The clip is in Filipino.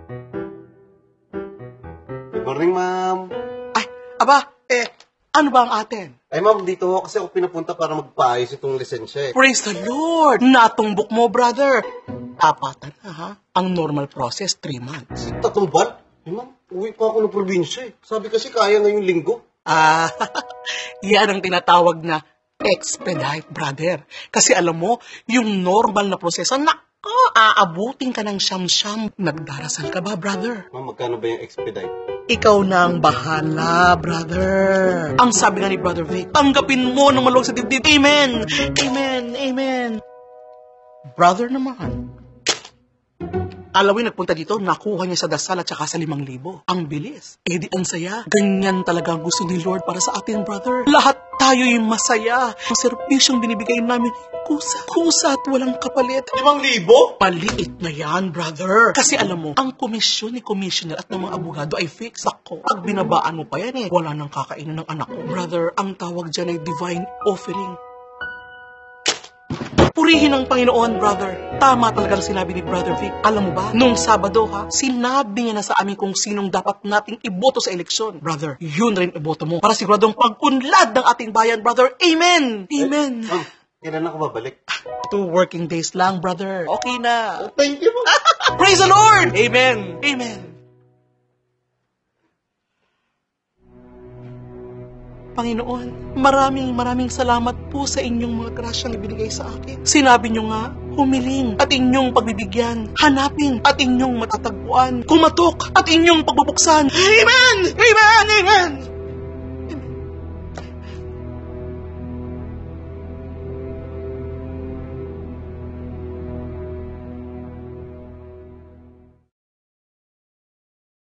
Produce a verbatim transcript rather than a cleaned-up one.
Good morning, ma'am. Ay, aba, eh, ano ba ang atin? Ay, ma'am, dito ako kasi ako pinapunta para magpaayos itong lisensya eh. Praise the Lord! Natumbok mo, brother. Tapatan na, ha? Ang normal process, three months. Tatlong buwan? Eh, ma'am, uwi pa ako ng probinsya eh. Sabi kasi kaya ngayong linggo. Ah, yan ang tinatawag na expedite, brother. Kasi alam mo, yung normal na proseso, nako, aabutin ka ng siyam-siyam. Nagdarasal ka ba, brother? Ma'am, magkano ba yung expedite? Ikaw na ang bahala, brother. Ang sabi nga ni Brother Vic, tanggapin mo ng maluwag sa dibdib. Amen! Amen! Amen! Brother naman, alawin nagpunta dito, nakuha niya sa dasal at saka sa limang libo. Ang bilis. Eh di ang saya. Ganyan talaga ang gusto ni Lord para sa atin, brother. Lahat tayo'y masaya. Ang serbisyong binibigay namin ay kusa. Kusa at walang kapalit. Limang libo? Maliit na yan, brother. Kasi alam mo, ang komisyon ni commissioner at ng mga abogado ay fix ako. Pag binabaan mo pa yan eh, wala nang kakainin ng anak ko. Brother, ang tawag dyan ay divine offering. Purihin ang Panginoon, brother. Tama talagang sinabi ni Brother Vic. Alam mo ba, nung Sabado ha, sinabi niya na sa amin kung sinong dapat nating iboto sa eleksyon. Brother, yun rin iboto mo para siguradong pag-unlad ng ating bayan, brother. Amen! Amen! Eh, ma'am, kailan ako babalik? Two working days lang, brother. Okay na. Oh, thank you, ma'am. Praise the Lord! Amen! Amen! Panginoon, maraming maraming salamat po sa inyong mga grasyang ibinigay sa akin. Sinabi nyo nga, humiling at inyong pagbibigyan, hanapin at inyong matatagpuan, kumatok at inyong pagbubuksan. Amen! Amen! Amen!